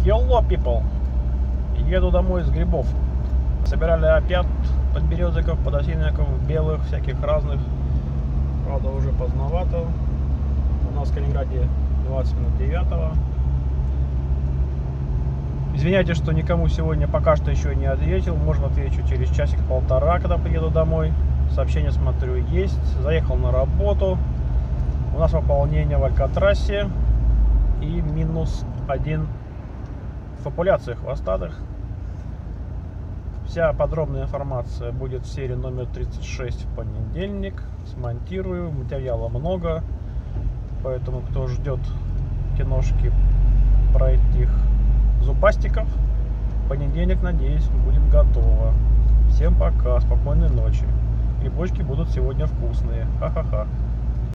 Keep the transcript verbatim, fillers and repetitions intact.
Hello, people! Еду домой с грибов. Собирали опят, подберезовиков, подосиновиков, белых, всяких разных. Правда, уже поздновато. У нас в Калининграде двадцать минут девятого. Извиняйте, что никому сегодня пока что еще не ответил. Можно отвечу через часик-полтора, когда приеду домой. Сообщение, смотрю, есть. Заехал на работу. У нас пополнение в Алькатрассе. И минус один в популяции хвостатых. Вся подробная информация будет в серии номер тридцать шесть в понедельник. Смонтирую. Материала много. Поэтому, кто ждет киношки про этих зубастиков, в понедельник, надеюсь, будет готово. Всем пока, спокойной ночи. Грибочки будут сегодня вкусные. Ха-ха-ха.